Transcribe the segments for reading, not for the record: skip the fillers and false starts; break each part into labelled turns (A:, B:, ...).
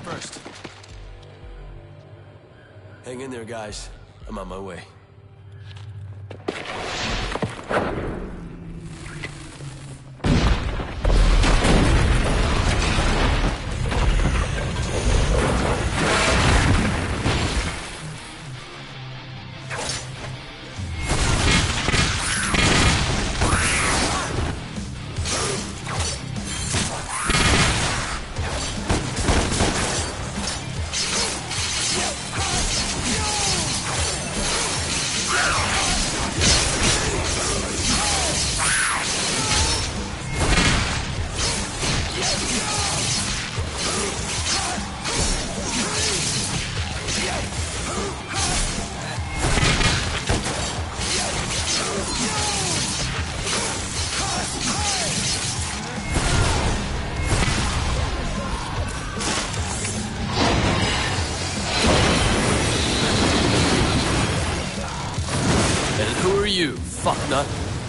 A: first. Hang in there, guys. I'm on my way. Who are you, fucknut?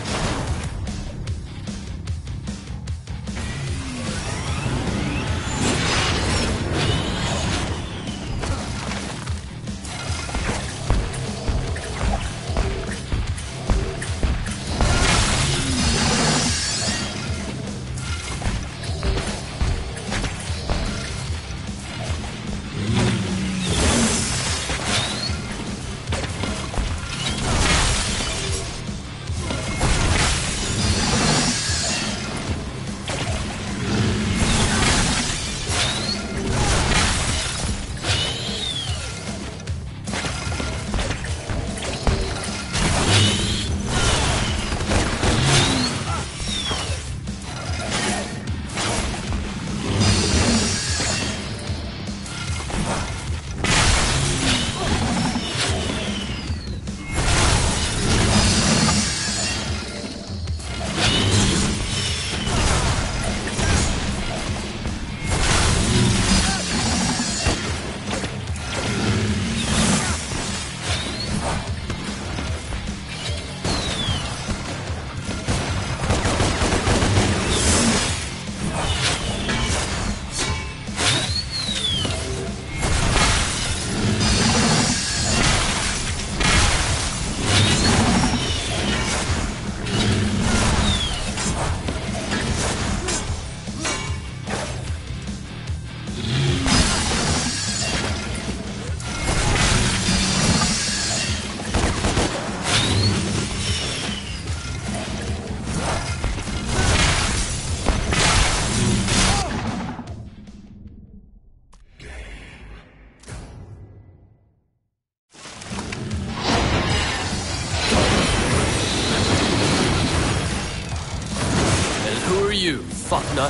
A: Who are you, fucknut?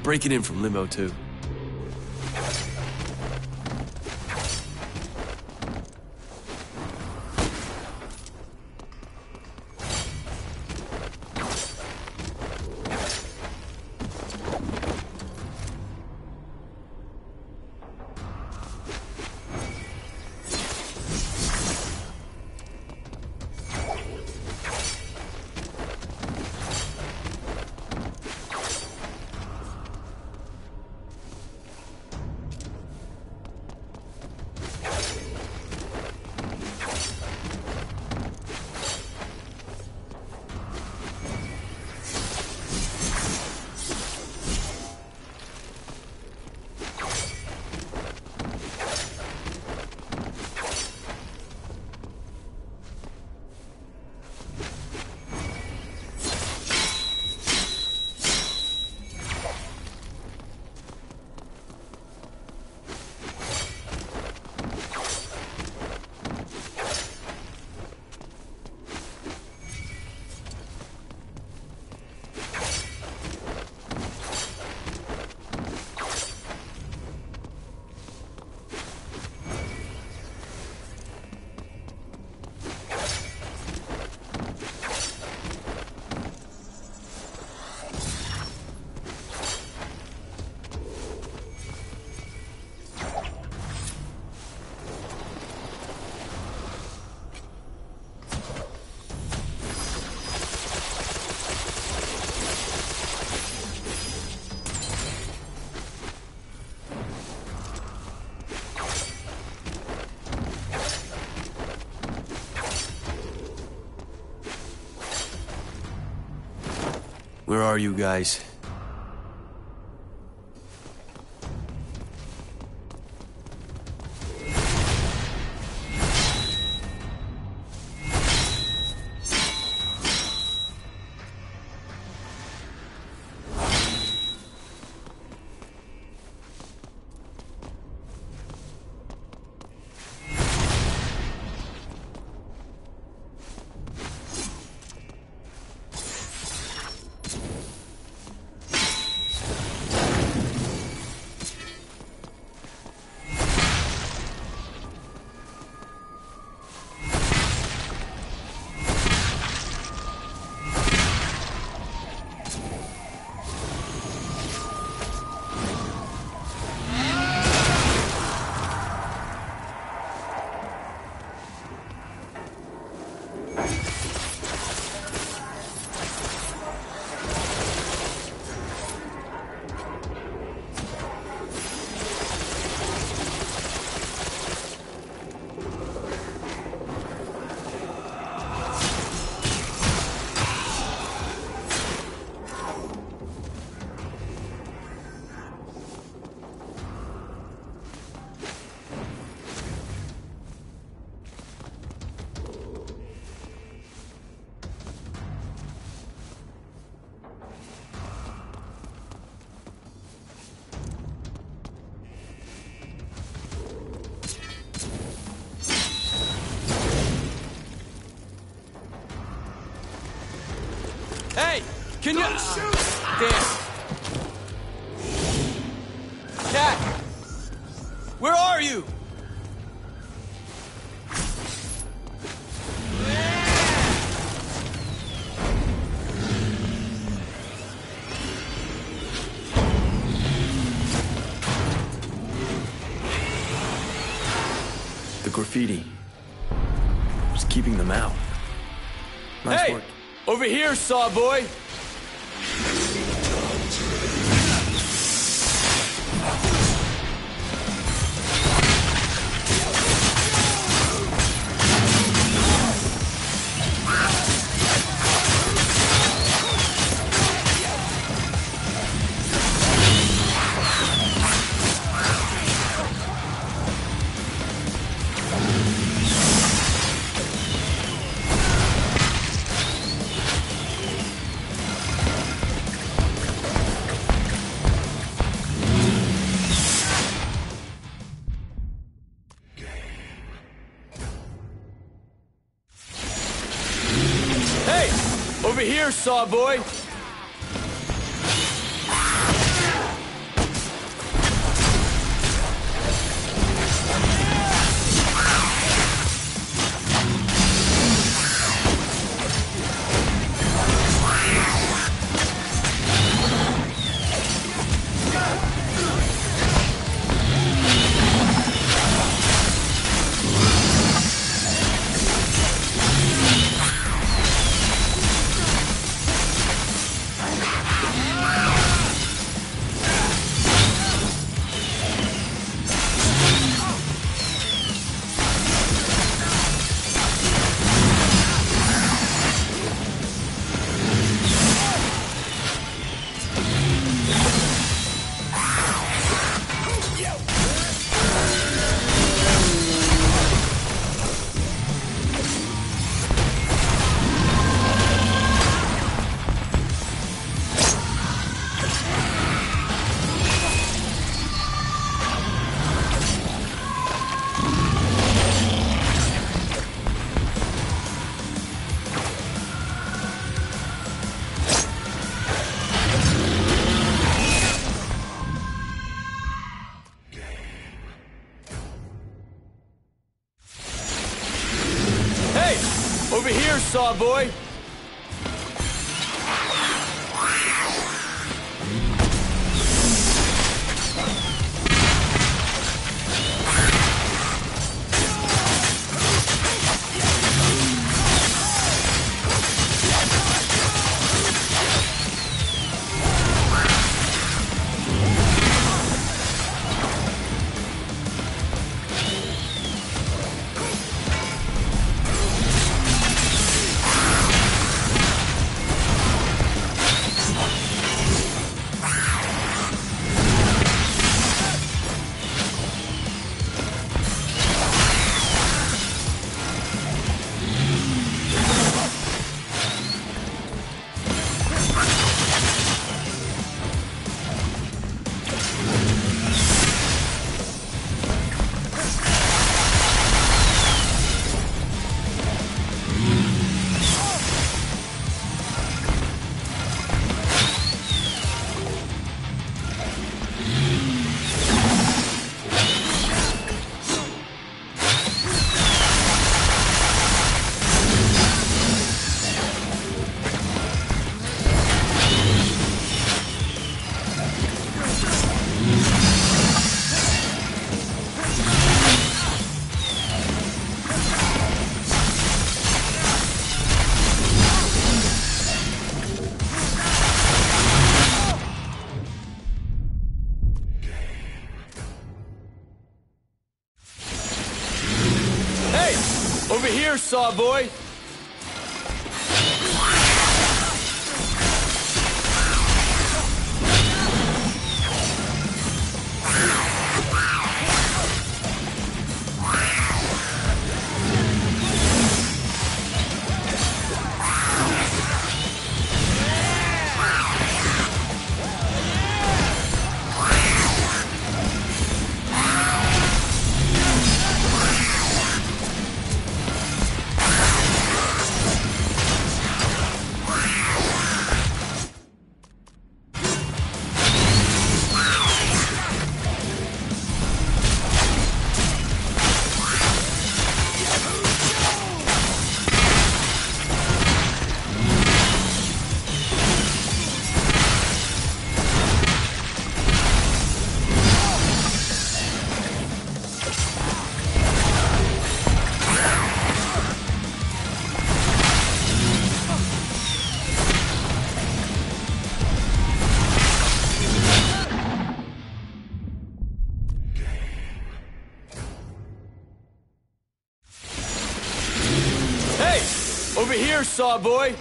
A: breaking in from Limo 2. Where are you guys? Hey! Can you... shoot! Damn. Jack! Where are you?
B: The graffiti was keeping them out. Nice work.
A: Over here, Sawboy! Over here, Sawboy! Over here, Sawboy! Over here, Sawboy! Over here, Sawboy!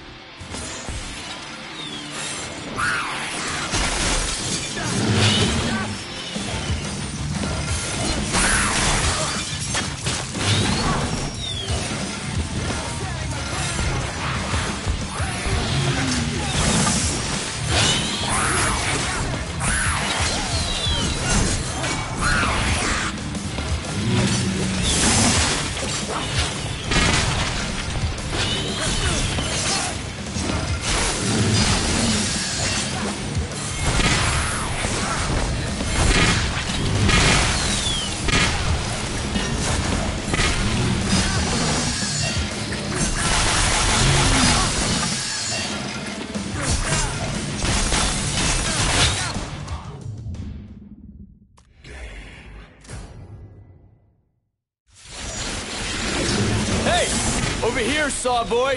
A: Over here, Sawboy!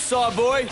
A: Sawboy!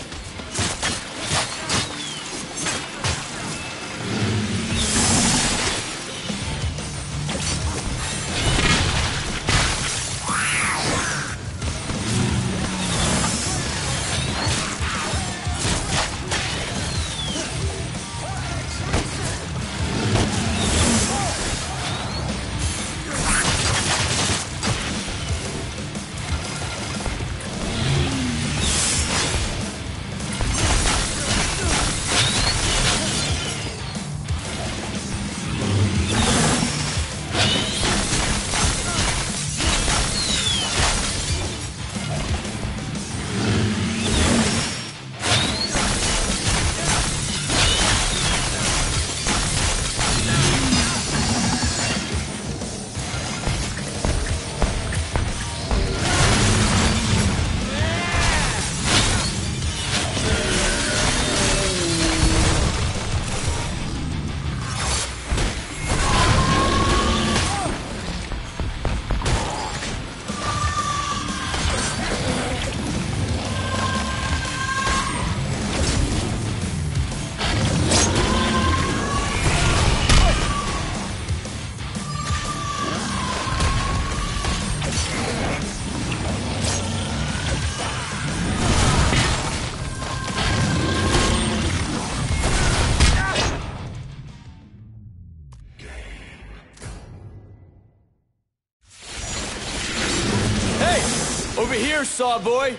A: Over here, Sawboy!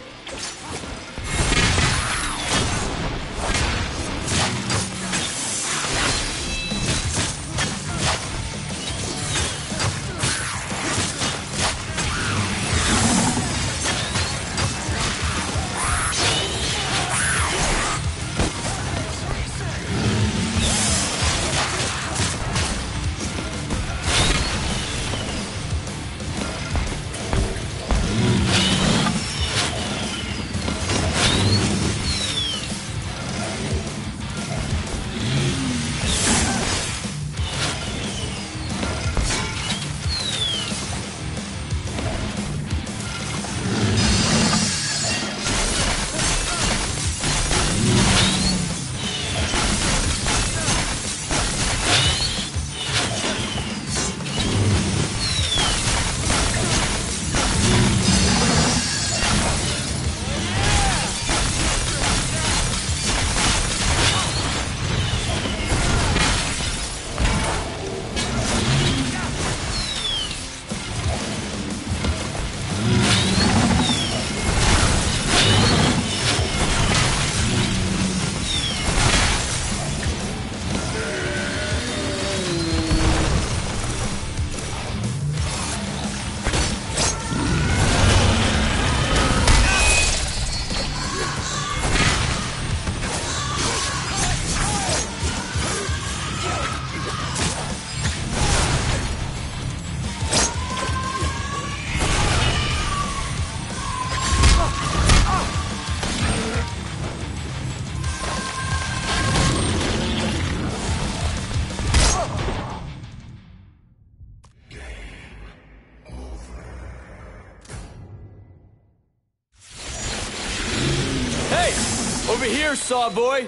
A: Over here, Sawboy!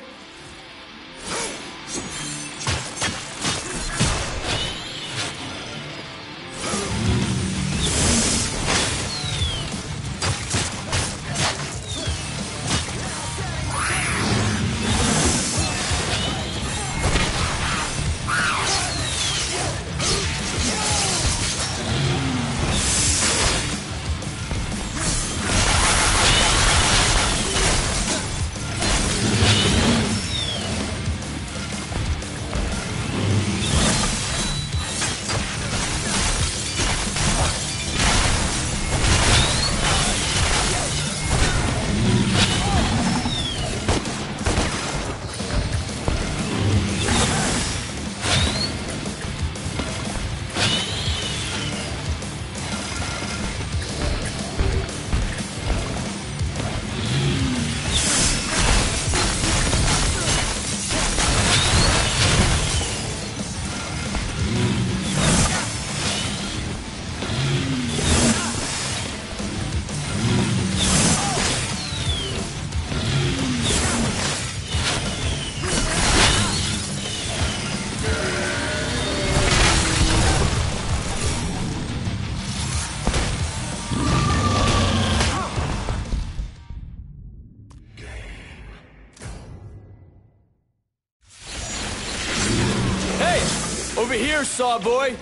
A: Over here, Sawboy!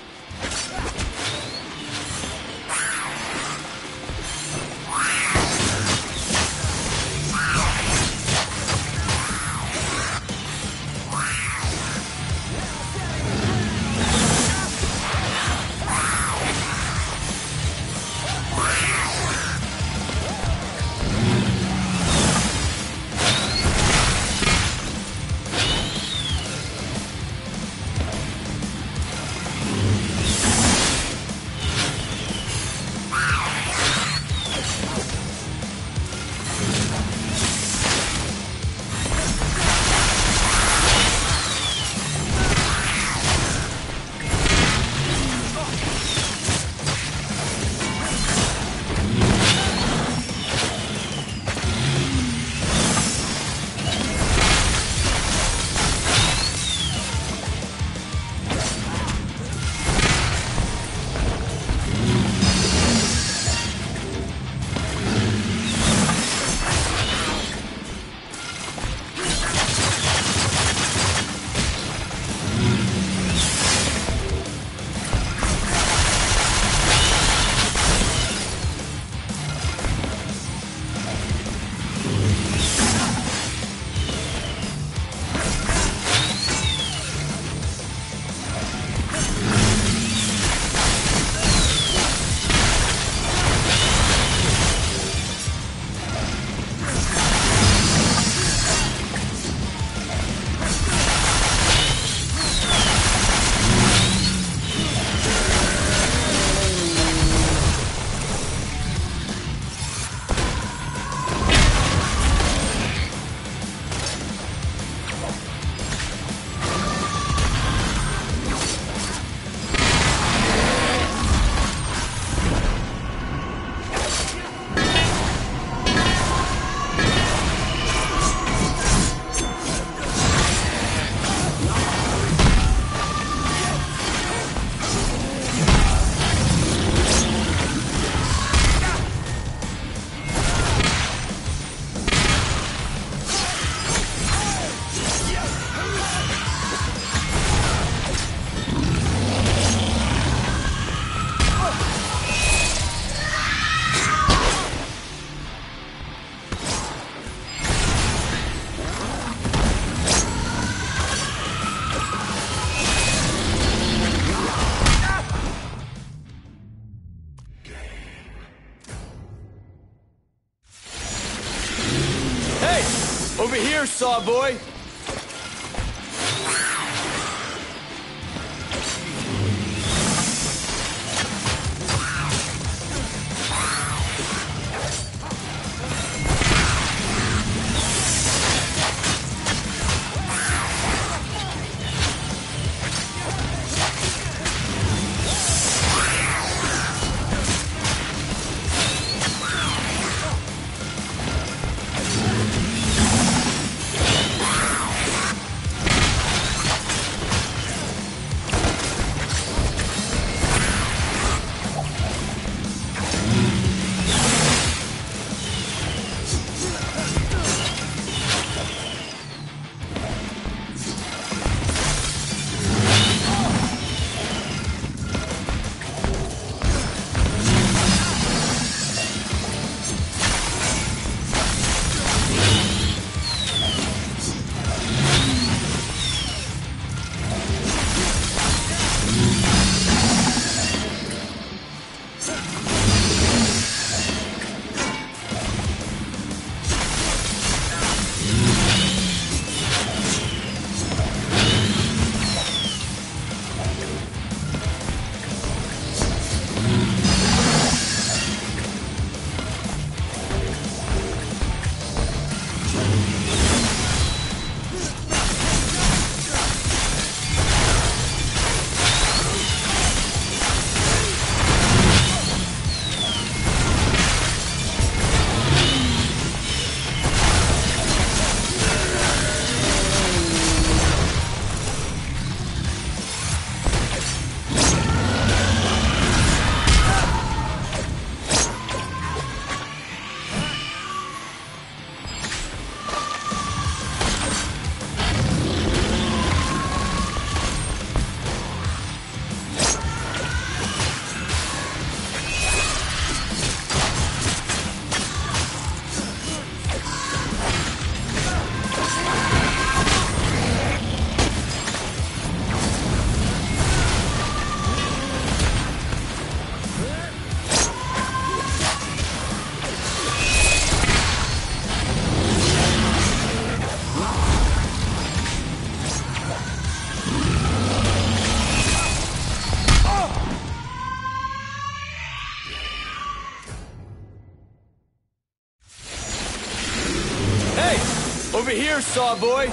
A: Over here, Sawboy! here, Sawboy!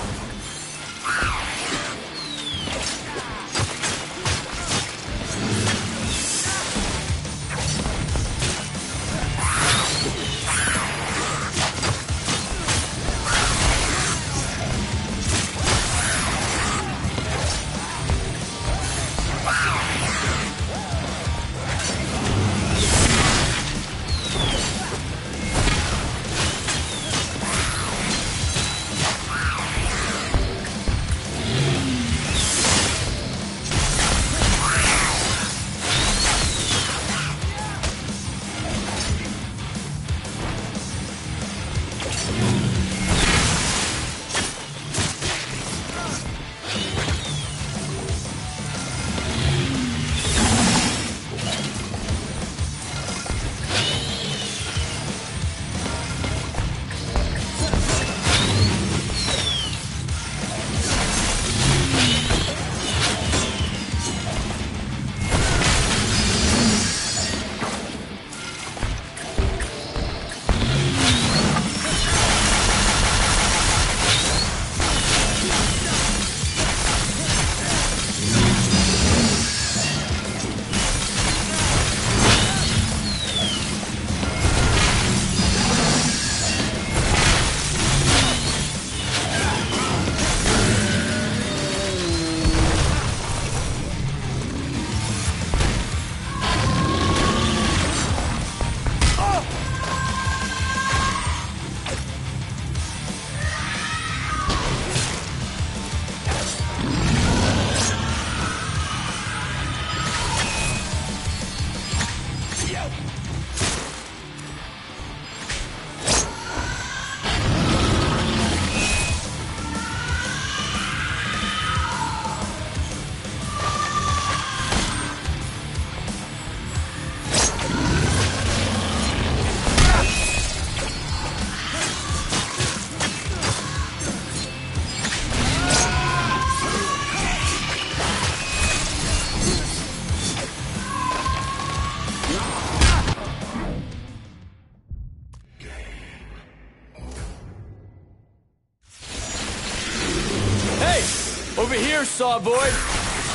A: Over here, Sawboy!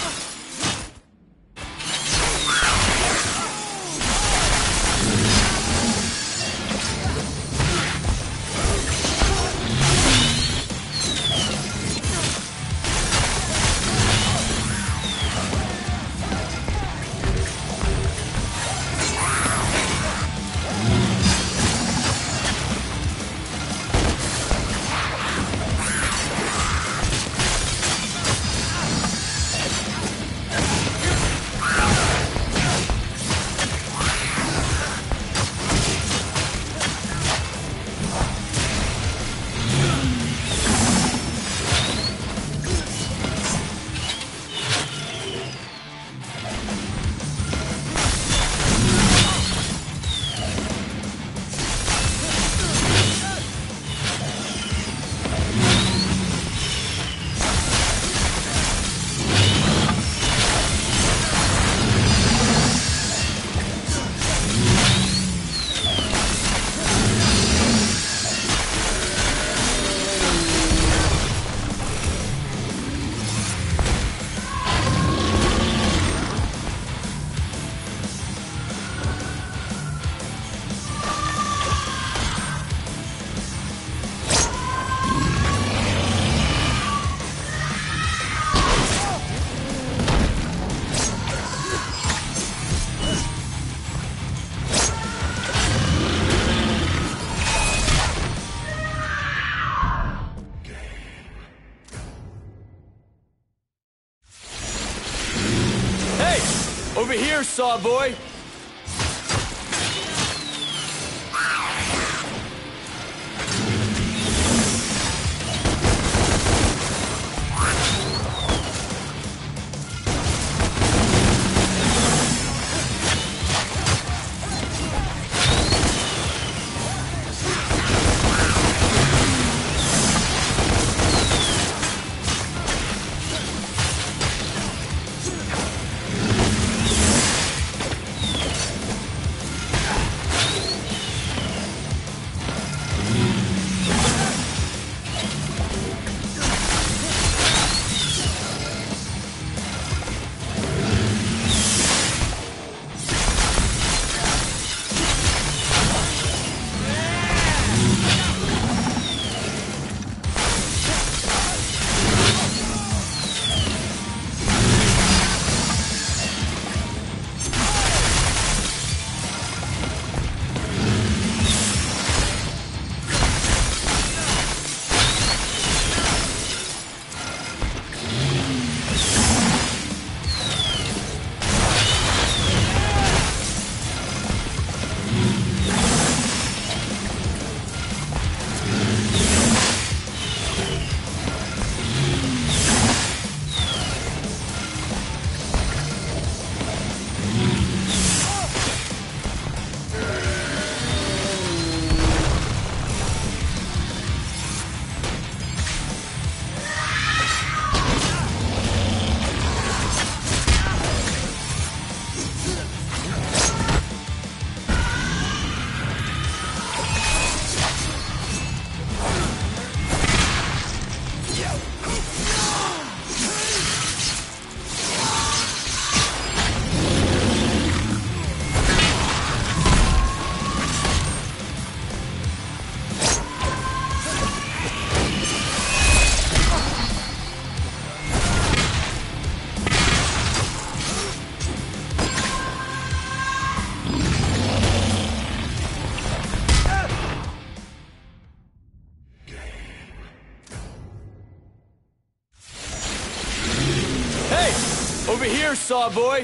A: Over here, Sawboy! Over here, Sawboy!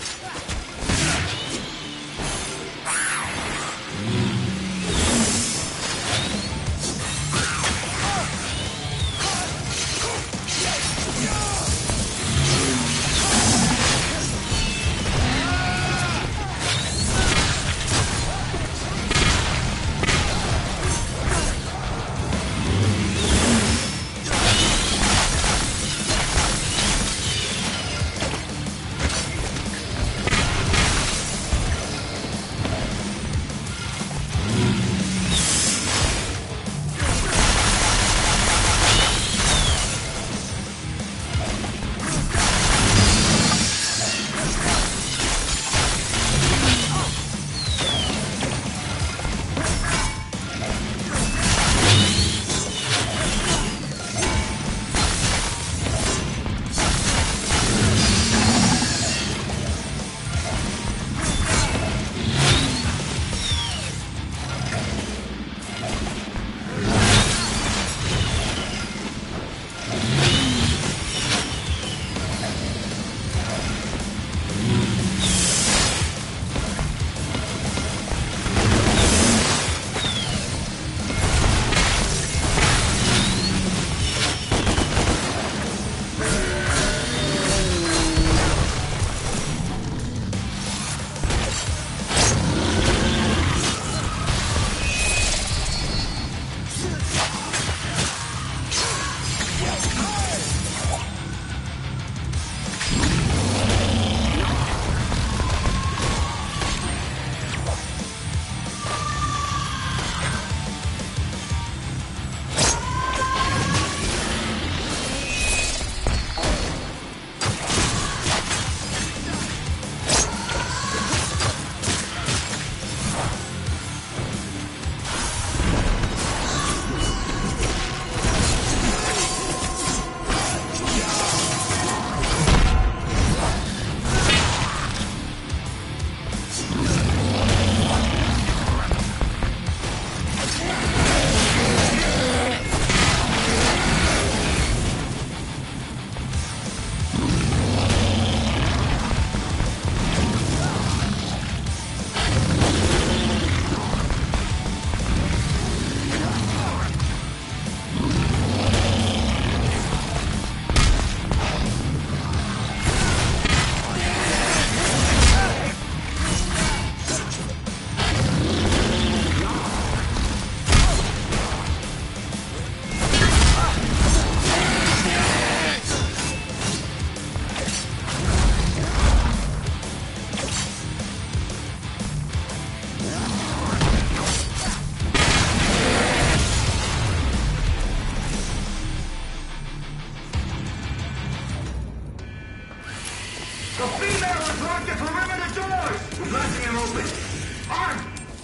C: The female has locked the perimeter doors! We're leaving them open. On!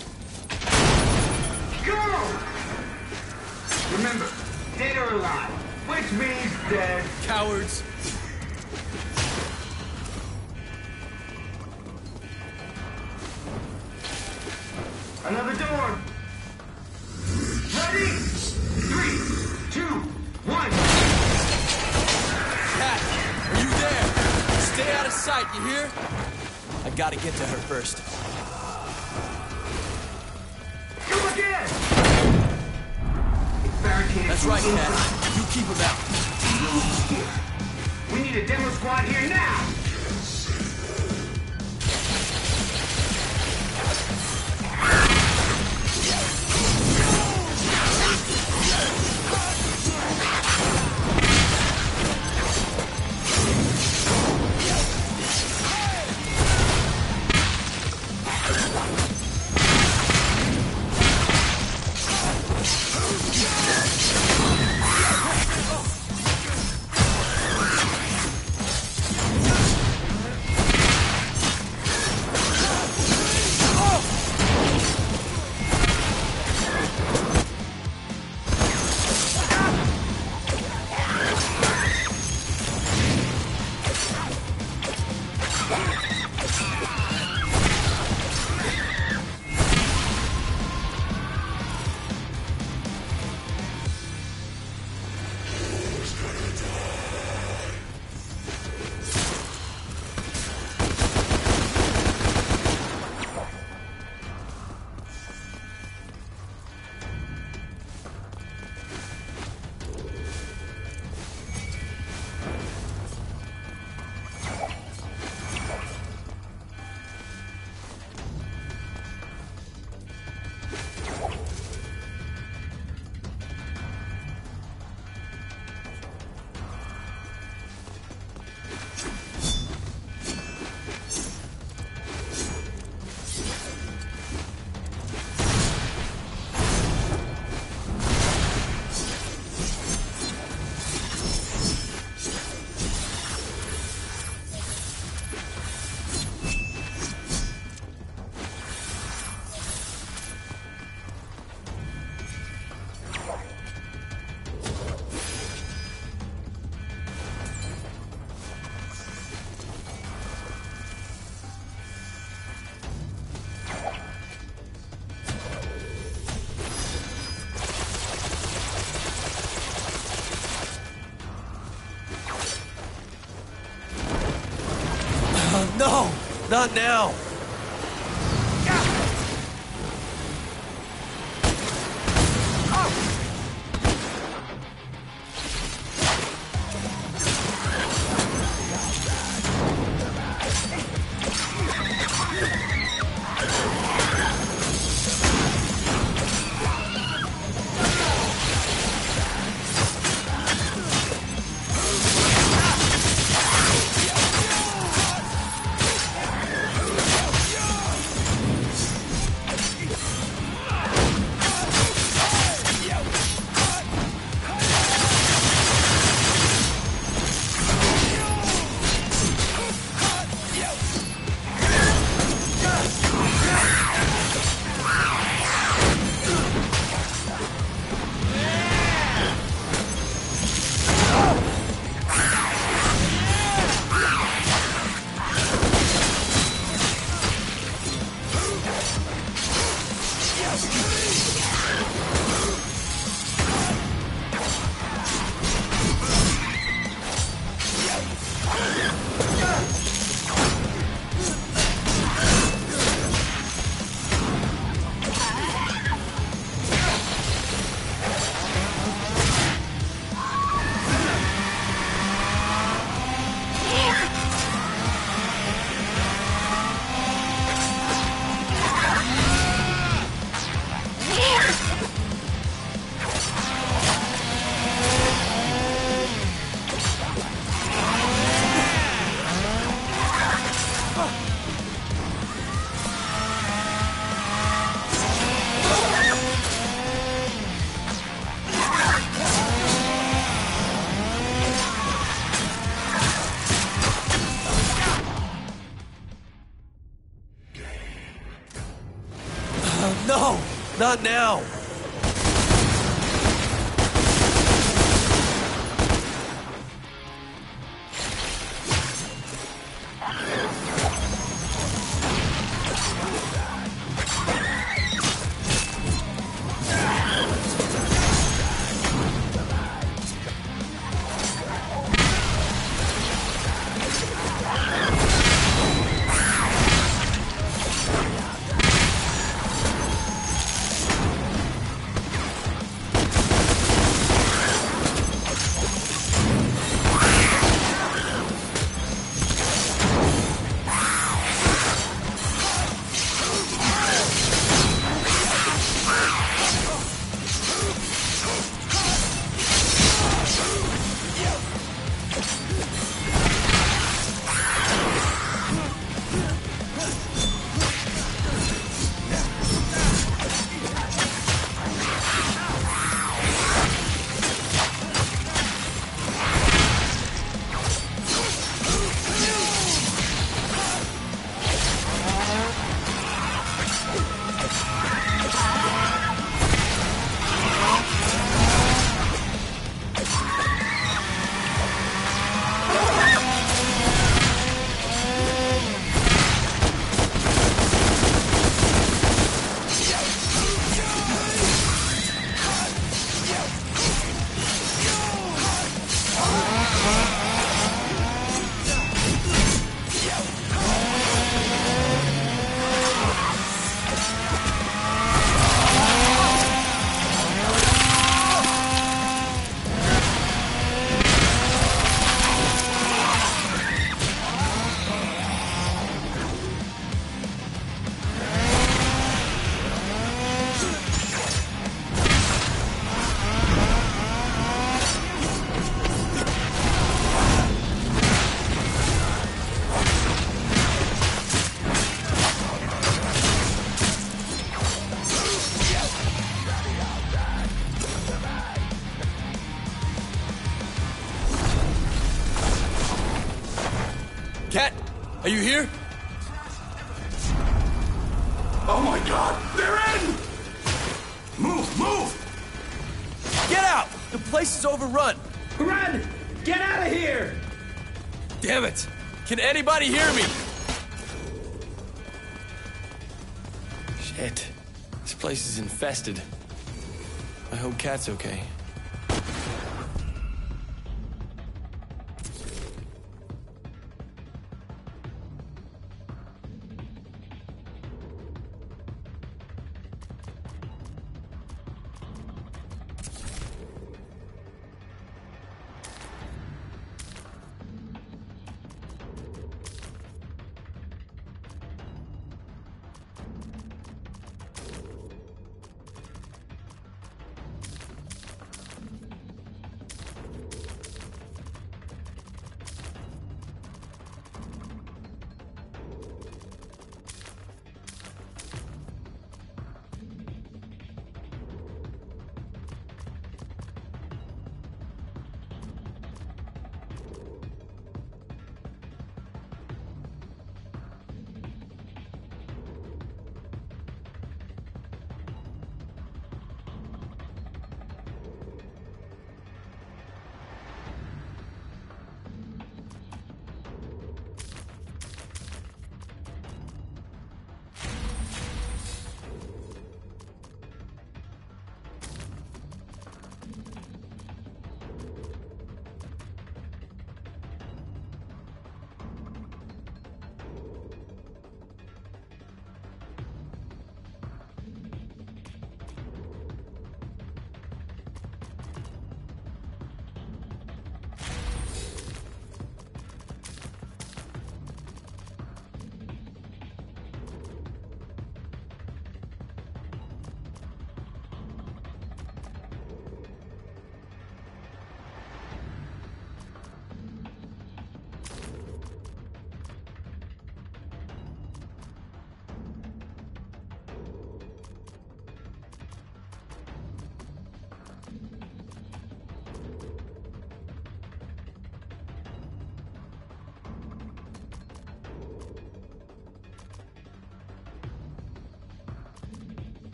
C: Go! Remember, dead or alive, which means dead.
A: Cowards!
C: Another door. Ready? 3, 2, 1.
A: Cat, are you there? Stay out of sight, you hear? I gotta get to her first.
C: Go again! It's barricaded.
A: That's right, Cat. You keep him out.
C: We need a demo squad here now!
A: No! Not now! No! Not now! Cat, are you here?
C: Oh my God! They're in! Move! Move!
A: Get out! The place is overrun!
D: Red! Get out of here!
A: Damn it! Can anybody hear me? Shit. This place is infested. I hope Cat's okay.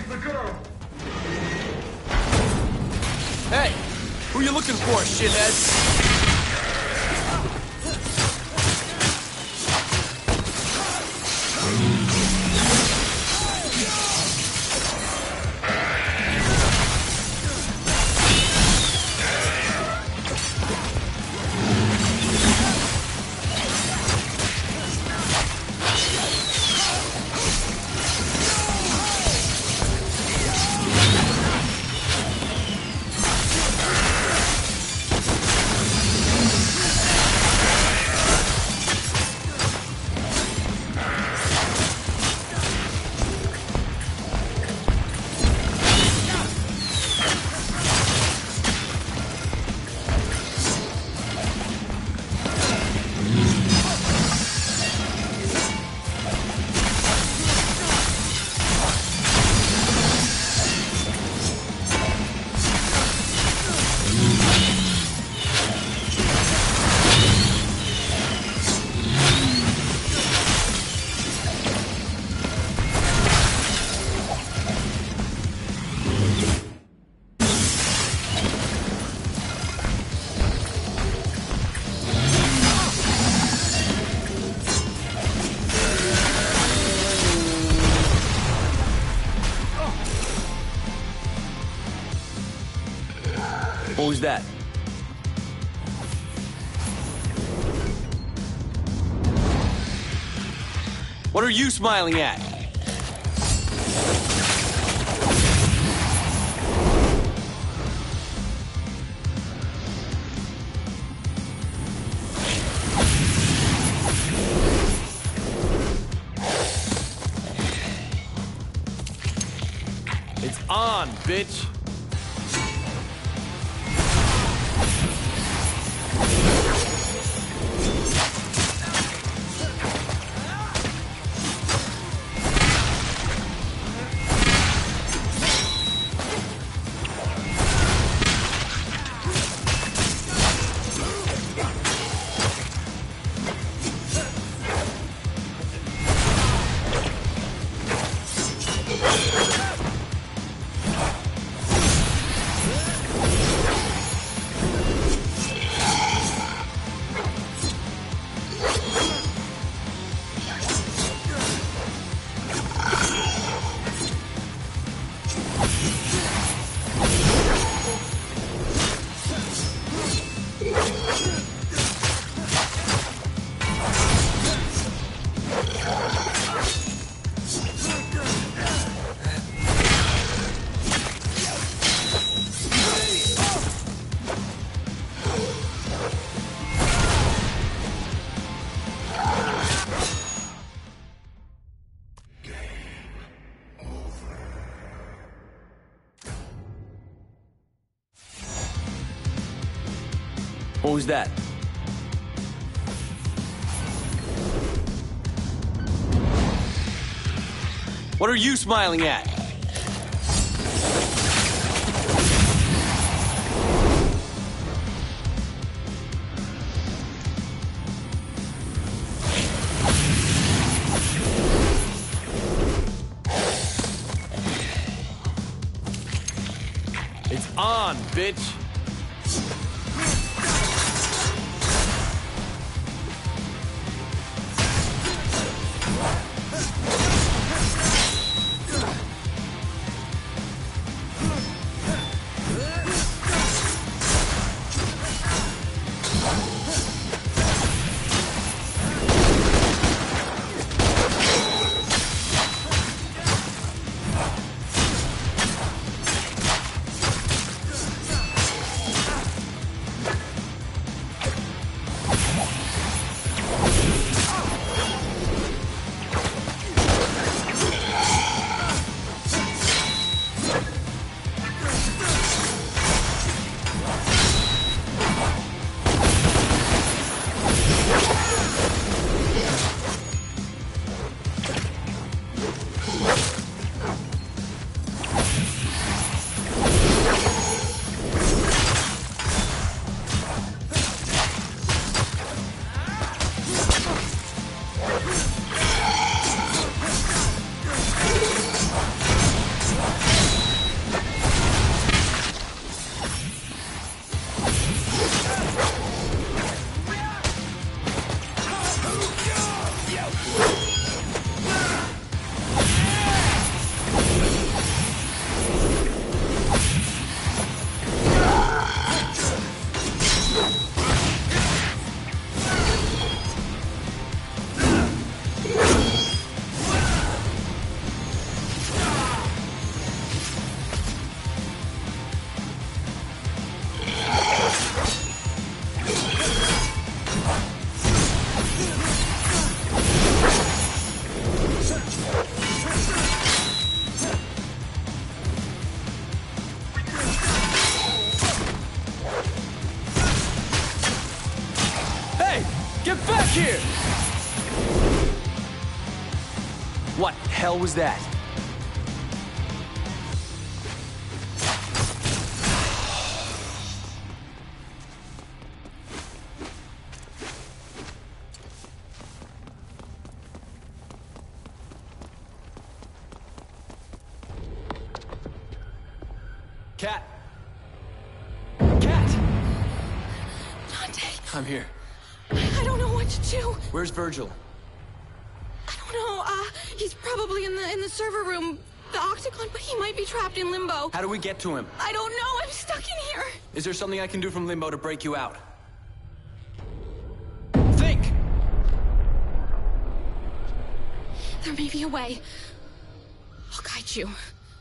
C: Where's the girl?
A: Hey, who you looking for, shitheads? What was that? What are you smiling at? It's on, bitch! What was that? What are you smiling at? It's on, bitch!
B: What hell was that?
A: Cat! Cat!
E: Dante,
A: I'm here.
E: I don't know what to do.
A: Where's Virgil?
E: I don't know. He's probably in the server room, the Octagon, but he might be trapped in limbo.
A: How do we get to him?
E: I don't know. I'm stuck in here.
A: Is there something I can do from limbo to break you out? Think!
E: There may be a way. I'll guide you.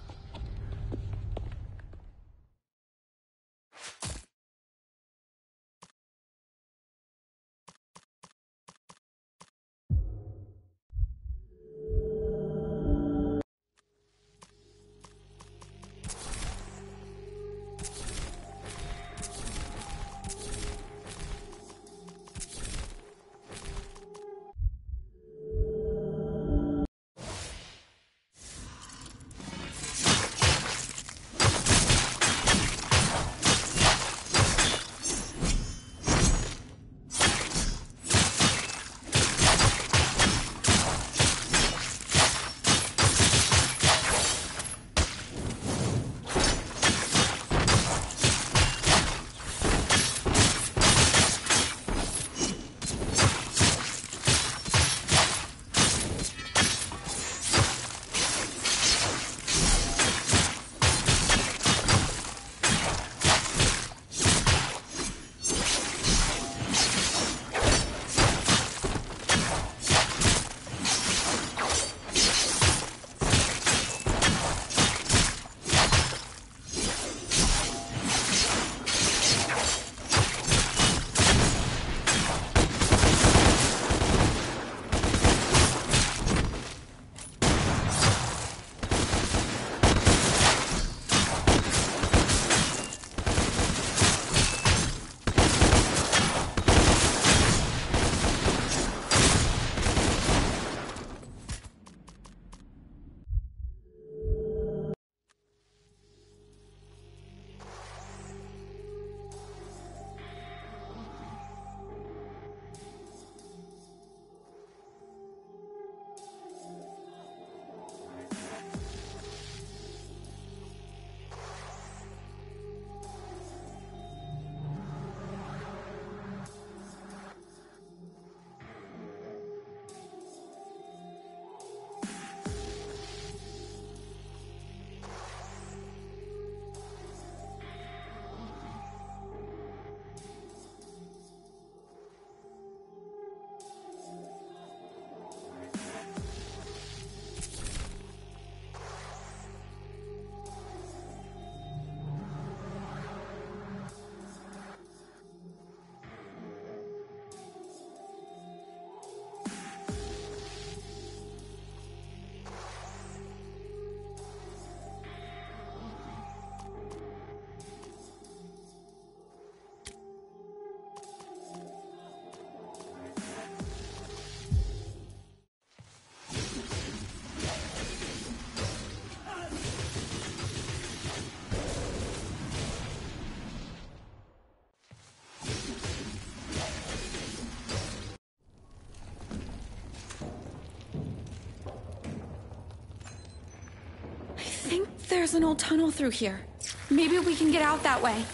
E: There's an old tunnel through here. Maybe we can get out that way.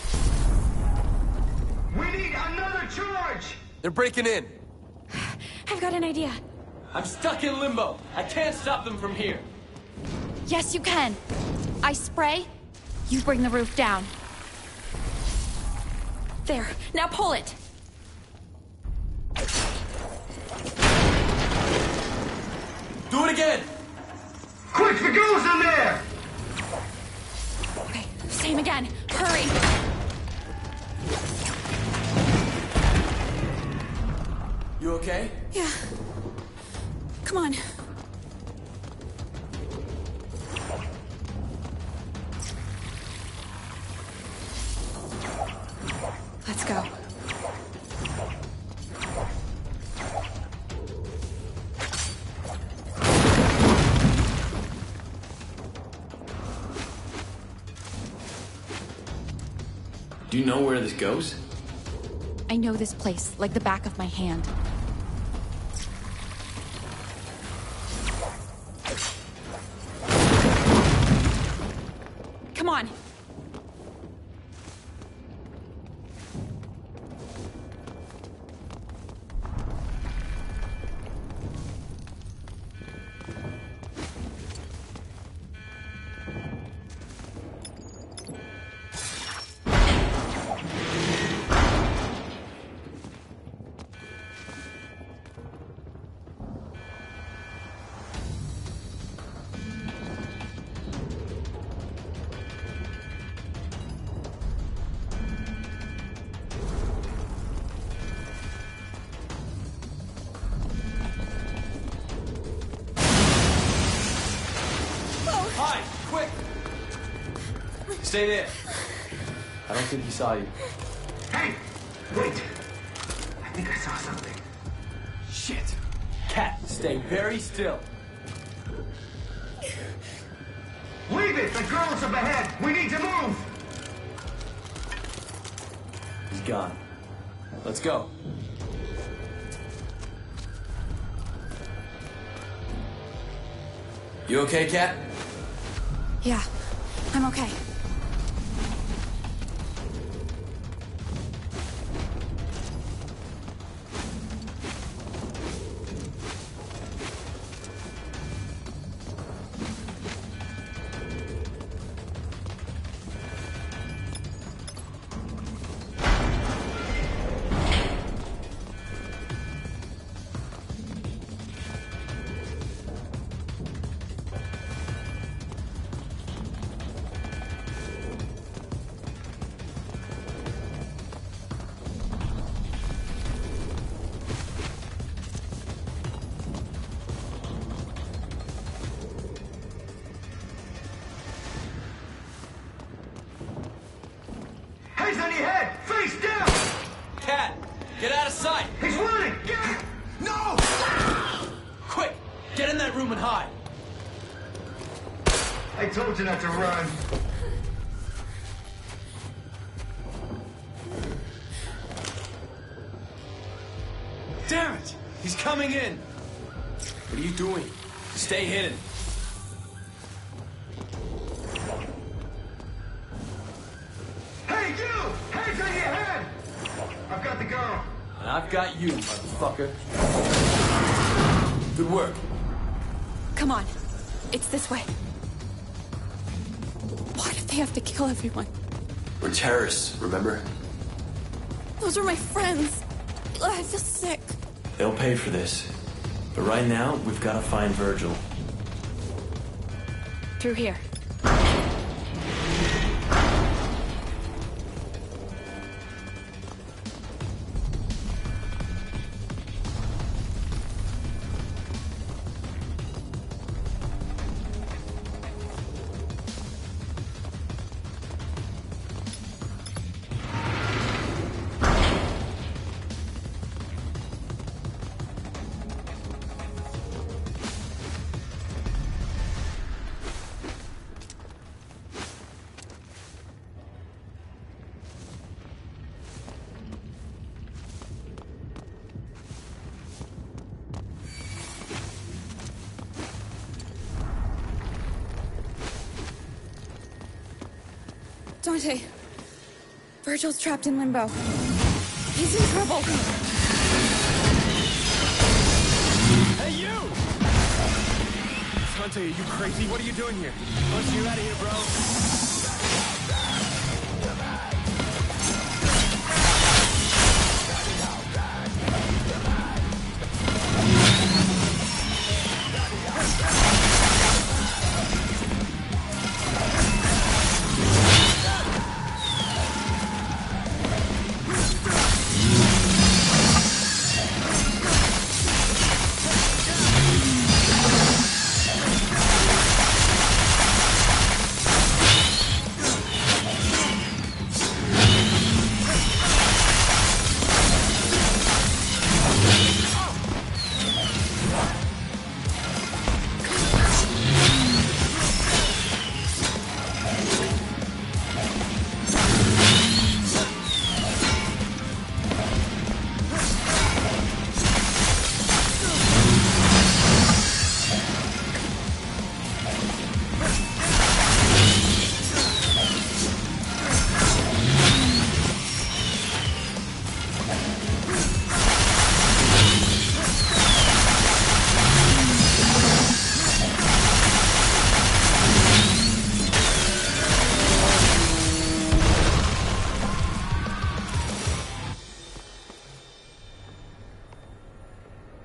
C: We need another charge!
A: They're breaking in.
E: I've got an idea.
A: I'm stuck in limbo. I can't stop them from here.
E: Yes, you can. I spray, you bring the roof down. There, now pull it.
A: Do it again!
C: Quick, the girl's in there!
E: Okay, same again. Hurry.
A: You okay?
E: Yeah. Come on. Let's go.
B: Do you know where this goes?
F: I know this place like the back of my hand. Come on.
A: Stay there. I don't think he saw you.
C: Hey! Wait! I think I saw something.
A: Shit. Cat, stay very still.
C: Leave it! The girl's up ahead! We need to move!
A: He's gone. Let's go. You okay, Cat?
F: Yeah, I'm okay.
C: He's on your head! Face down!
A: Cat, get out of sight!
C: He's running! Get! No!
A: Quick, get in that room and hide.
C: I told you not to run.
A: Damn it! He's coming in! What are you doing? Stay hidden.
C: Hey, you! Hands on your head! I've got the girl.
A: And I've got you, motherfucker. Good work.
F: Come on. It's this way. Why did they have to kill everyone?
B: We're terrorists, remember?
E: Those are my friends. I feel sick.
B: They'll pay for this. But right now, we've got to find Virgil.
F: Through here. Dante. Virgil's trapped in limbo. He's in trouble.
B: Hey, you! Dante, are you crazy? What are you doing here? Let's get out of here, bro.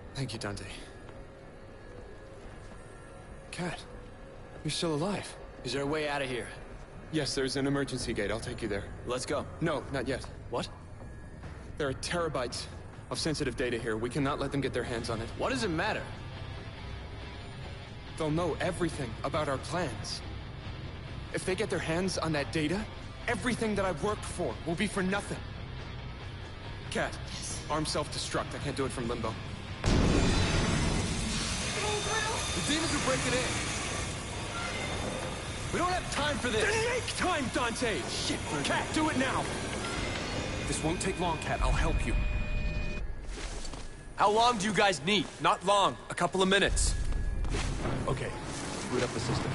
B: Thank you, Dante. Kat, you're still alive.
A: Is there a way out of here?
B: Yes, there's an emergency gate. I'll take you there.
A: Let's go.
B: No, not yet.
A: What?
B: There are terabytes of sensitive data here. We cannot let them get their hands on it.
A: What does it matter?
B: They'll know everything about our plans. If they get their hands on that data, everything that I've worked for will be for nothing. Kat, arm self-destruct. I can't do it from limbo.
A: The demons will break it in. We don't have time for this.
B: Then make time, Dante!
A: Shit,
B: Kat, do it now!
G: This won't take long, Kat. I'll help you.
A: How long do you guys need?
G: Not long. A couple of minutes.
A: Okay, boot up the system.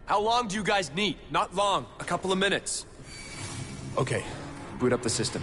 G: How long do you guys need? Not long. A couple of minutes.
B: Okay, boot up the system.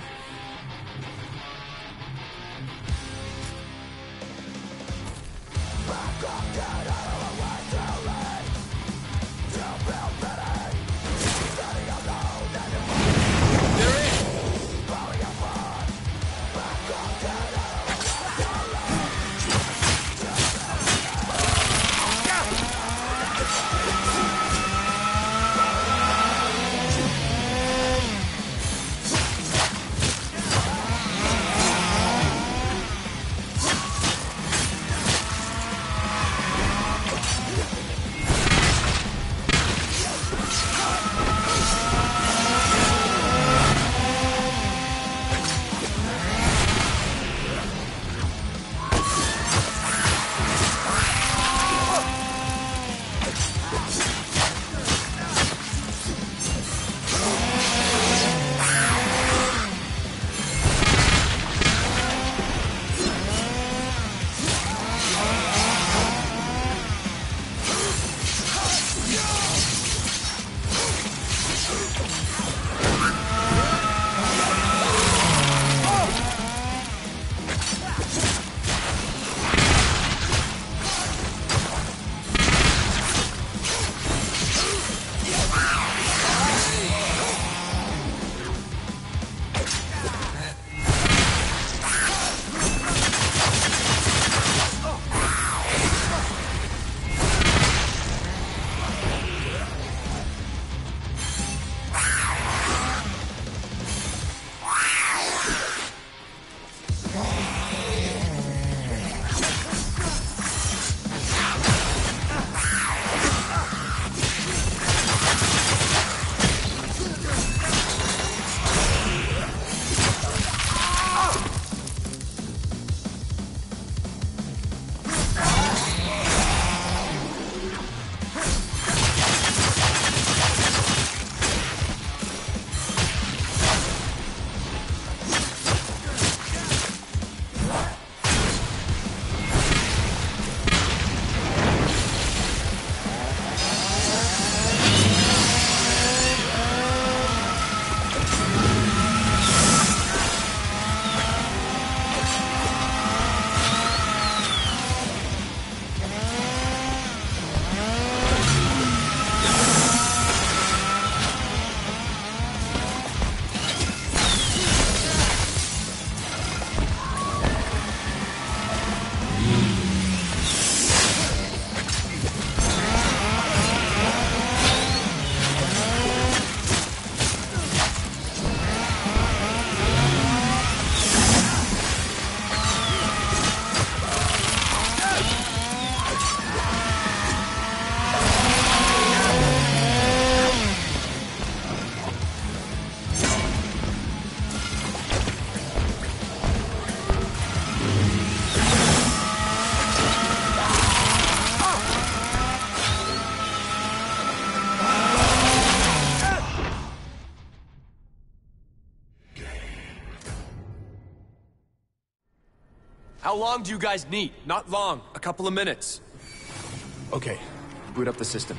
G: How long do you guys need? Not long. A couple of minutes.
B: Okay, boot up the system.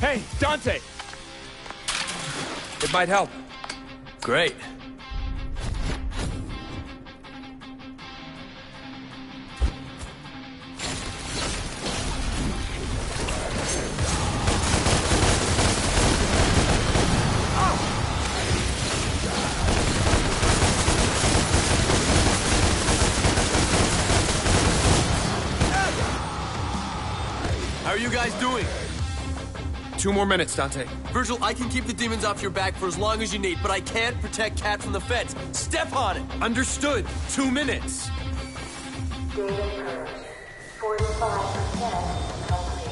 B: Hey, Dante!
G: It might help.
A: Great. How are you guys doing?
G: 2 more minutes, Dante.
A: Virgil, I can keep the demons off your back for as long as you need, but I can't protect Cat from the feds. Step on it!
G: Understood. 2 minutes.
H: Data purge. 45% complete.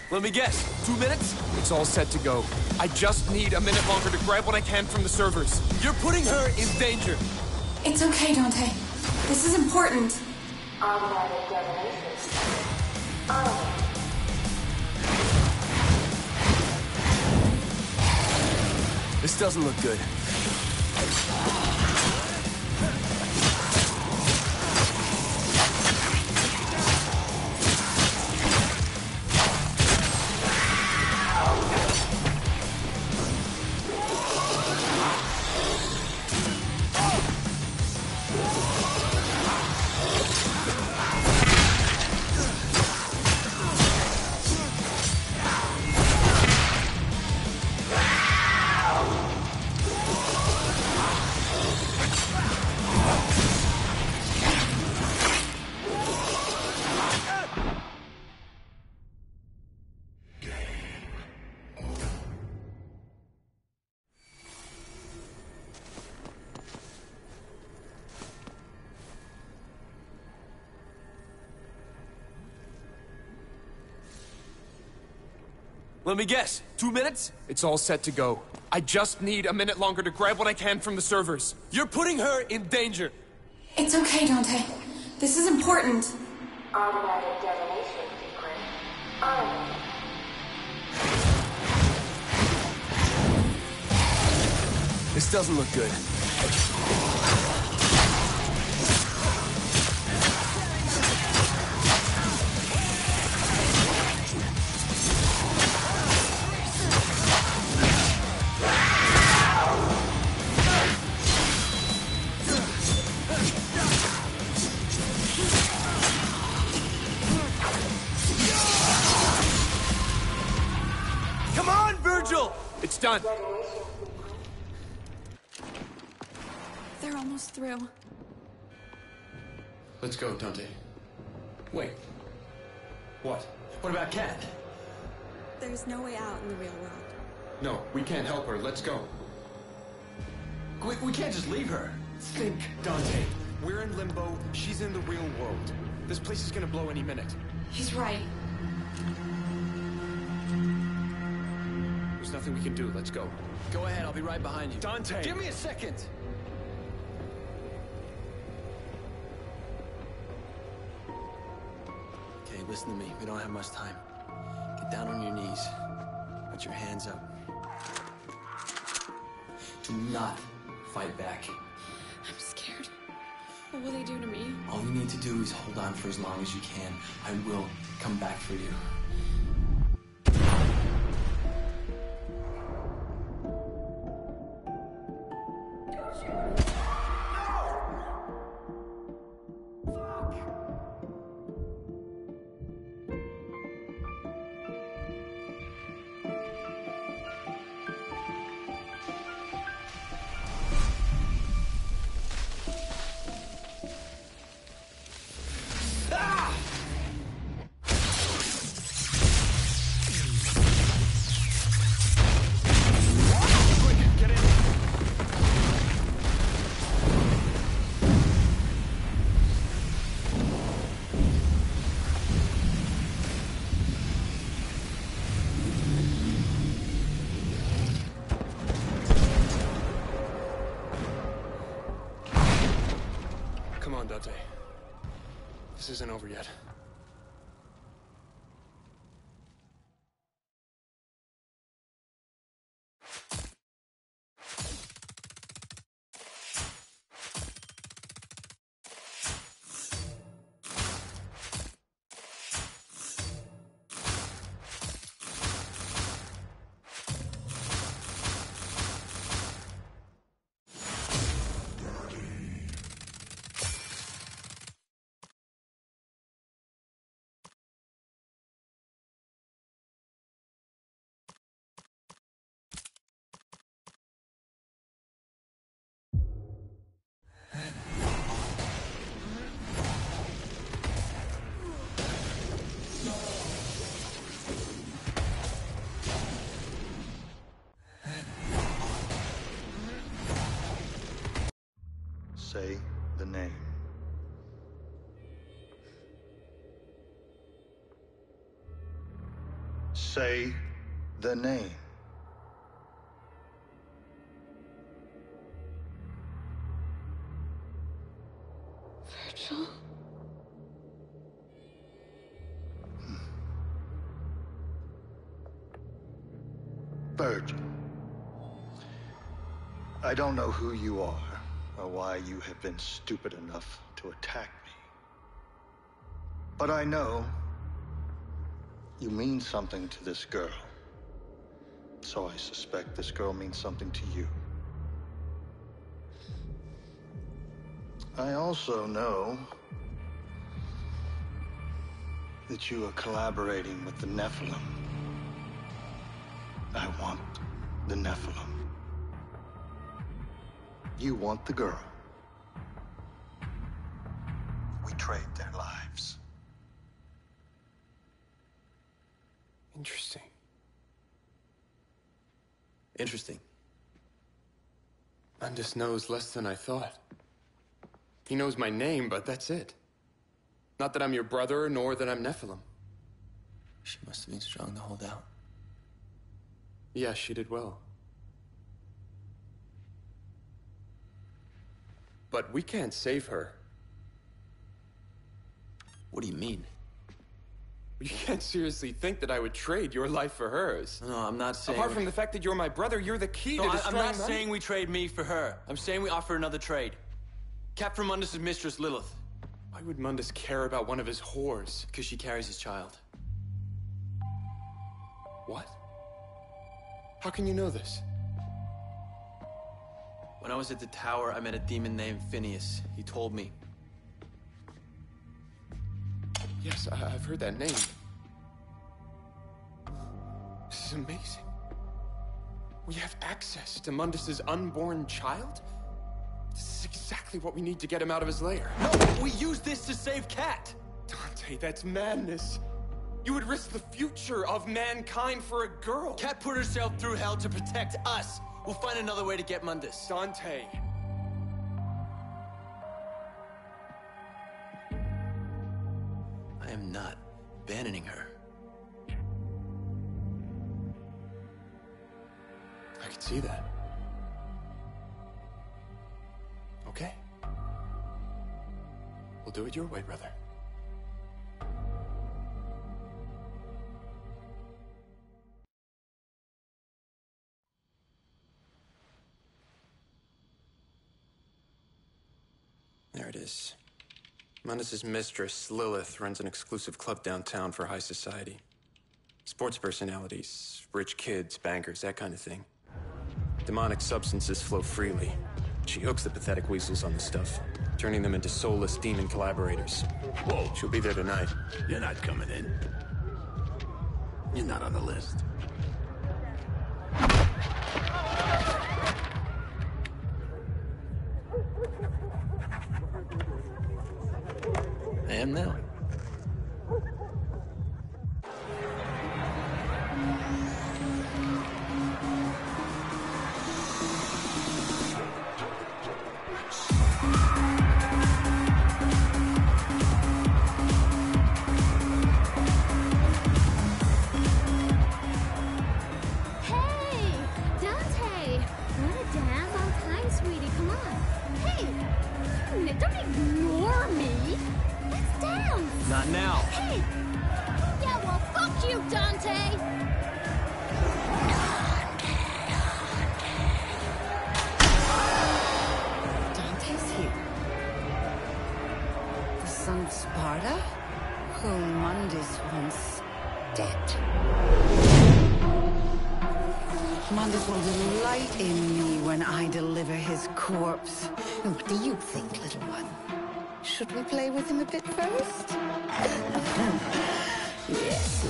G: Let me guess. 2 minutes?
B: It's all set to go. I just need a minute longer to grab what I can from the servers.
G: You're putting her in danger.
F: It's okay, Dante. This is important.
H: Automatic detonation on.
G: This doesn't look good. Let me guess. 2 minutes?
B: It's all set to go. I just need a minute longer to grab what I can from the servers.
G: You're putting her in danger.
F: It's okay, Dante. This is important.
H: Automatic detonation sequence on.
G: This doesn't look good. Come on, Virgil!
B: It's done.
E: They're almost through.
B: Let's go, Dante.
D: Wait. What? What about Kat?
E: There's no way out in the real world.
B: No, we can't help her. Let's go.
D: We can't just leave her. Think, Dante.
B: We're in limbo. She's in the real world. This place is gonna blow any minute.
F: He's right.
B: There's nothing we can do. Let's go.
A: Go ahead, I'll be right behind you.
B: Dante!
D: Give me a second.
A: Okay, listen to me. We don't have much time. Get down on your knees. Put your hands up. Do not fight back.
E: I'm scared. What will they do to me?
A: All you need to do is hold on for as long as you can. I will come back for you.
B: Come on, Dante. This isn't over yet.
I: Say the name. Say the name.
E: Virgil?
I: Virgil. I don't know who you are or why you have been stupid enough to attack me. But I know you mean something to this girl. So I suspect this girl means something to you. I also know that you are collaborating with the Nephilim. I want the Nephilim. You want the girl. We trade their lives.
B: Interesting.
G: Interesting.
B: Mundus knows less than I thought. He knows my name, but that's it. Not that I'm your brother, nor that I'm Nephilim.
G: She must have been strong to hold out.
B: Yeah, she did well. But we can't save her.
G: What do you mean?
B: You can't seriously think that I would trade your life for hers.
G: No, I'm not saying...
B: Apart from the fact that you're my brother, you're the key to destroying
G: I'm not
B: money.
G: saying we trade me for her. I'm saying we offer another trade. Capture Mundus' mistress, Lilith.
B: Why would Mundus care about one of his whores?
G: Because she carries his child.
B: What? How can you know this?
G: When I was at the tower, I met a demon named Phineas. He told me.
B: Yes, I've heard that name. This is amazing. We have access to Mundus' unborn child? This is exactly what we need to get him out of his lair.
G: No, we use this to save Kat!
B: Dante, that's madness. You would risk the future of mankind for a girl.
G: Kat put herself through hell to protect us. We'll find another way to get Mundus.
B: Dante.
G: I am not abandoning her.
B: I can see that. Okay. We'll do it your way, brother. There it is. Mundus' mistress, Lilith, runs an exclusive club downtown for high society. Sports personalities, rich kids, bankers, that kind of thing. Demonic substances flow freely. She hooks the pathetic weasels on the stuff, turning them into soulless demon collaborators.
J: Whoa.
B: She'll be there tonight.
J: You're not coming in. You're not on the list.
G: I am now. Not now.
K: Hey! Yeah, well, fuck you, Dante!
L: Dante's here. The son of Sparta, whom Mundus wants dead. Mundus will delight in me when I deliver his corpse. What do you think, little one? Should we play with him a bit first? Yes.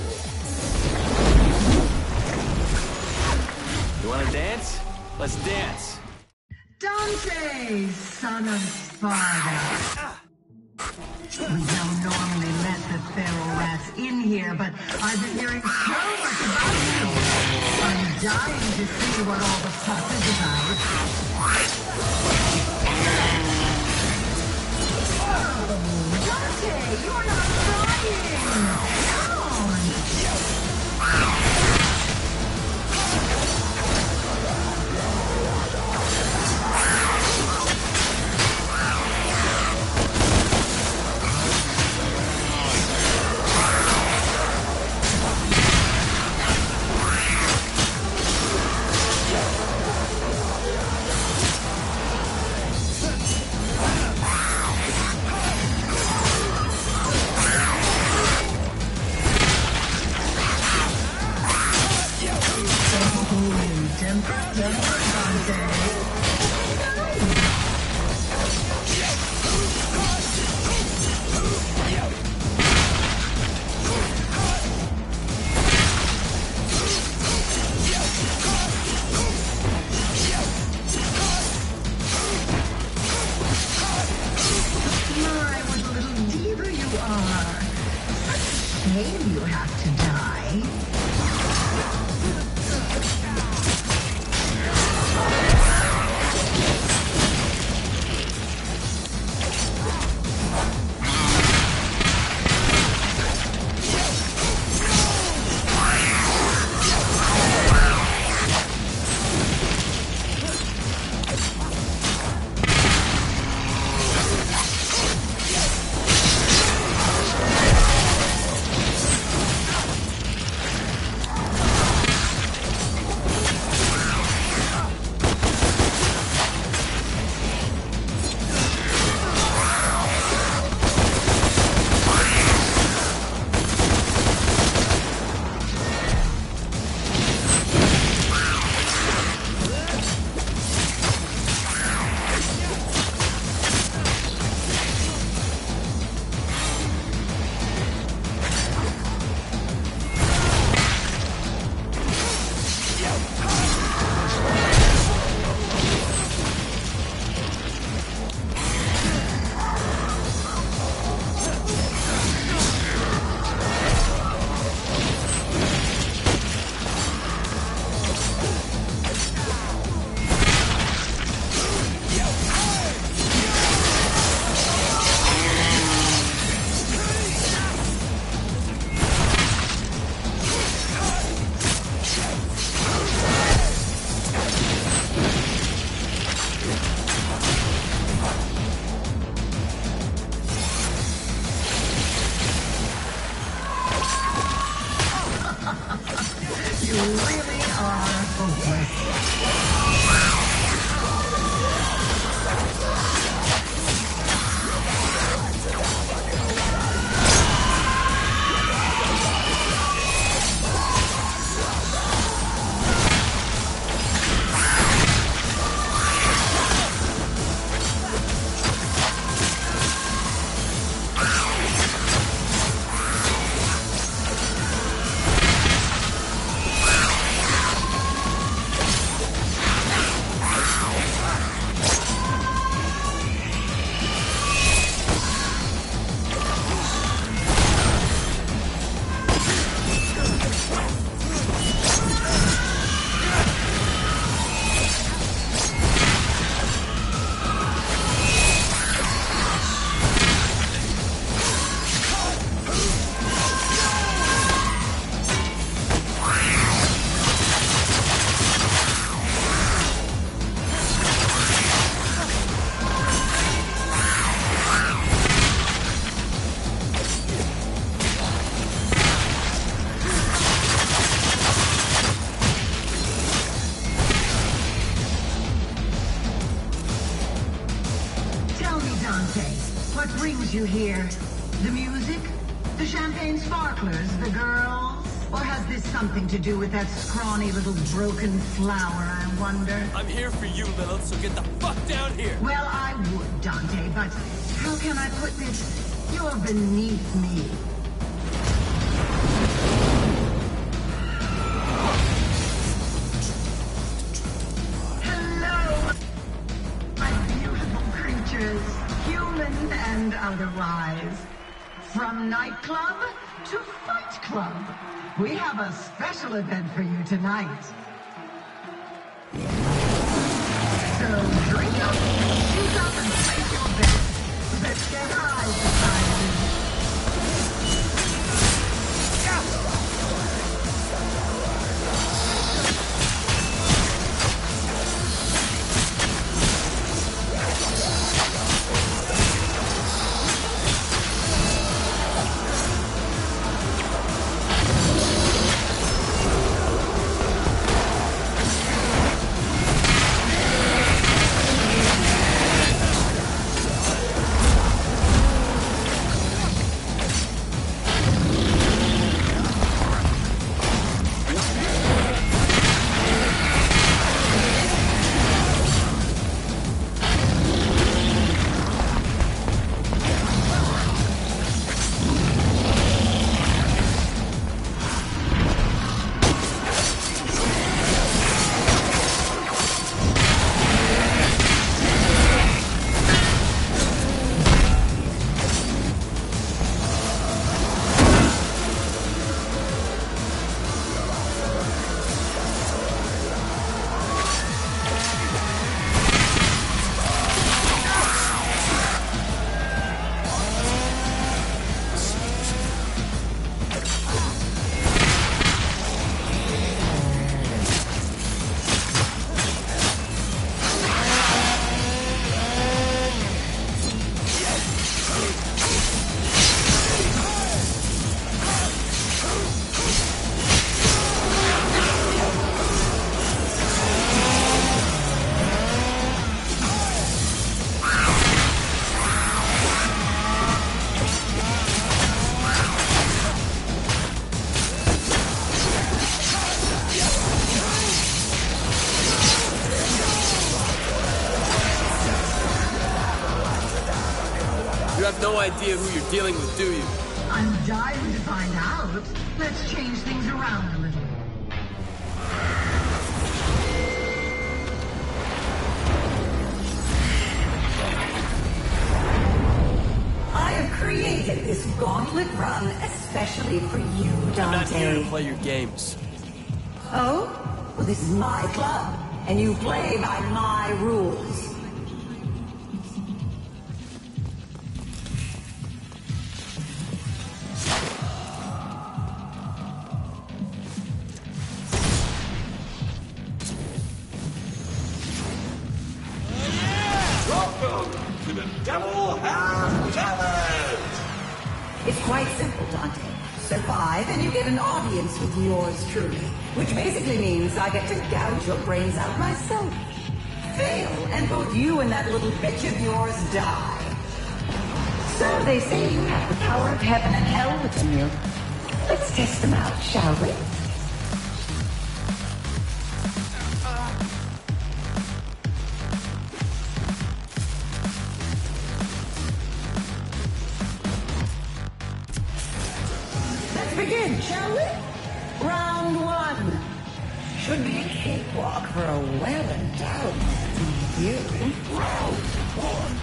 G: You wanna dance? Let's dance.
M: Dante, son of Sparta. We don't normally let the feral rats in here, but I've been hearing so much about you. I'm dying to see what all the fuss is about. Dante, you're not trying! Come on! Maybe you have to die. You really are hopeless. What brings you here? The music? The champagne sparklers? The girls? Or has this something to do with that scrawny little broken flower, I wonder?
A: I'm here for you, Lilith, so get the fuck down here!
M: Well, I would, Dante, but how can I put this? You're beneath me. Hello, my beautiful creatures, human and otherwise. From nightclub to fight club, we have a special event for you tonight. So drink up, shoot up, and take your best. Let's get high, society.
G: You have no idea who you're dealing with, do you?
M: I'm dying to find out. Let's change things around a little.
L: I have created this gauntlet run especially for you, Dante.
G: I'm not here to play your games.
L: Oh? Well, this is my club, and you play by my rules.
C: Welcome to the Devil Hand Challenge!
L: It's quite simple, Dante. Survive, and you get an audience with yours truly. Which basically means I get to gouge your brains out myself. Fail, and both you and that little bitch of yours die. So they say you have the power of heaven and hell within you. Let's test them out, shall we? Let's begin, shall we? Round one. Should be a cakewalk for a well-endowed man like you. Round one.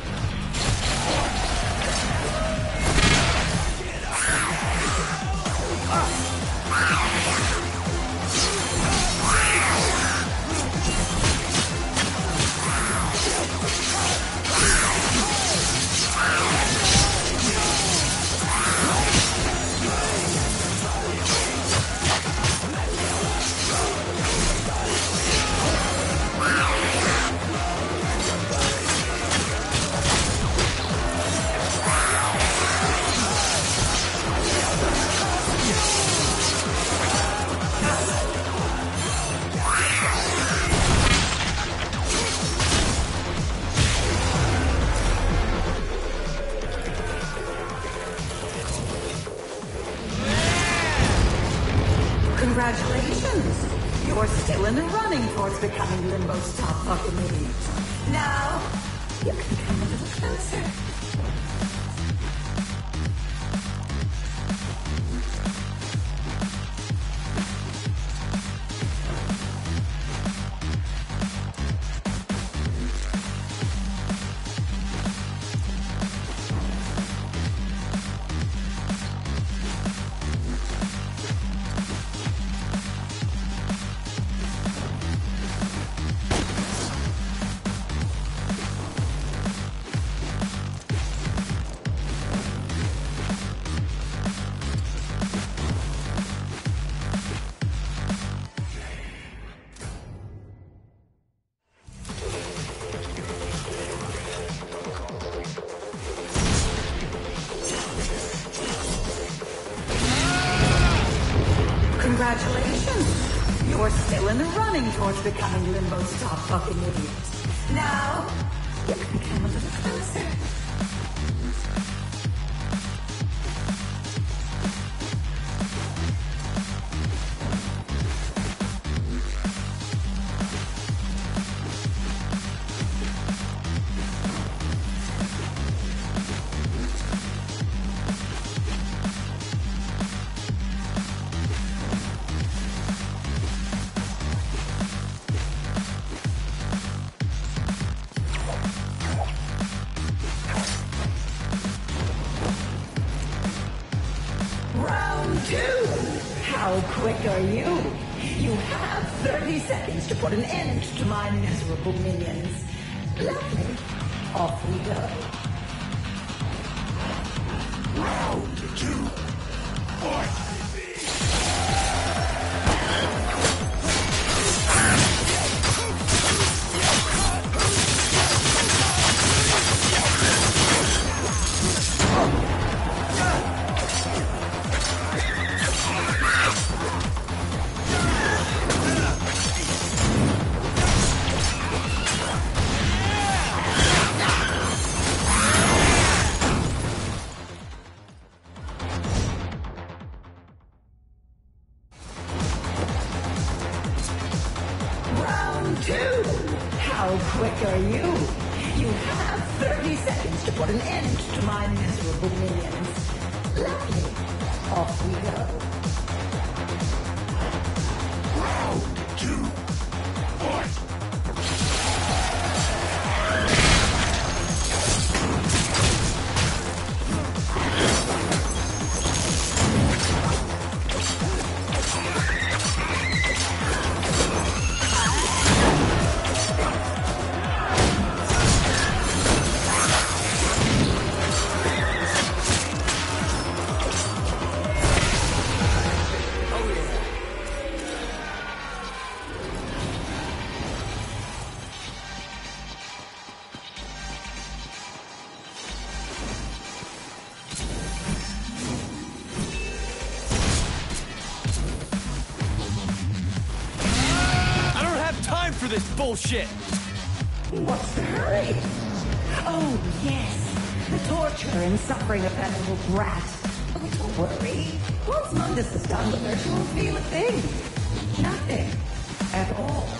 L: Congratulations! You're still in the running towards becoming Limbo's top fucking idiot. Now, you can come a little closer. Congratulations! You're still in the running towards becoming Limbo's top fucking idiot. Now, you can come a little closer. Round two. How quick are you? You have 30 seconds to put an end to my miserable minions. Lovely. Off we go.
C: Round two. Fight!
L: put an end to my miserable minions. Lovely. Off we go.
J: Round 2. Fight!
A: For this bullshit!
L: What's the hurry? Oh, yes. The torture and suffering of that little brat. Oh, don't worry. Once Mundus is done with her, she won't feel a thing. Nothing. At all.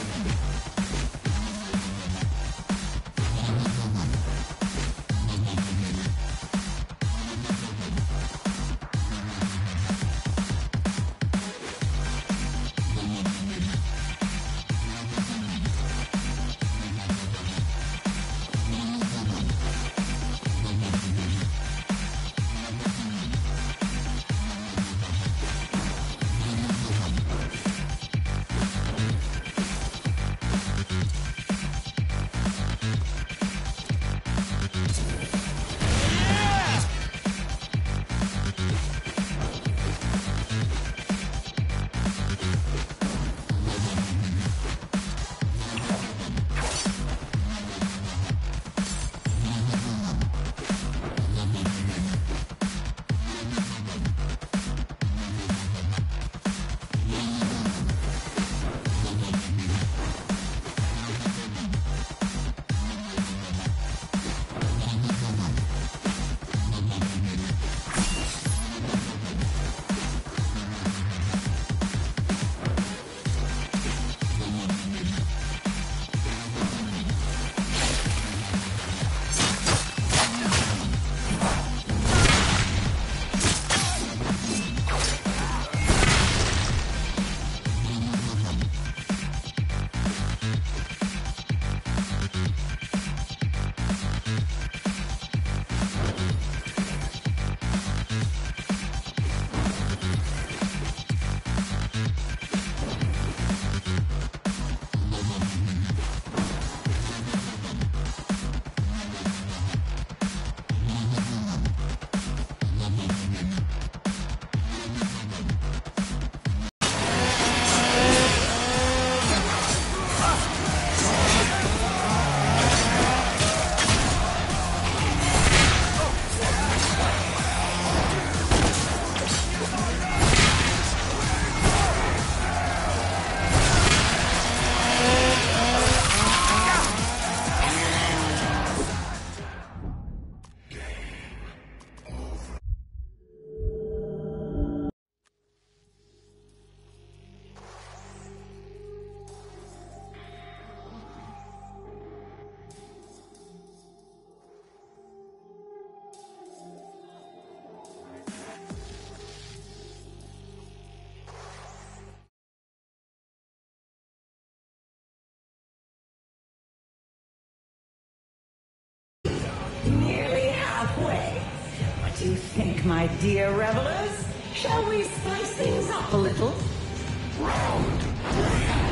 L: Nearly halfway. What do you think, my dear revelers? Shall we spice things up a little?
J: Round 3.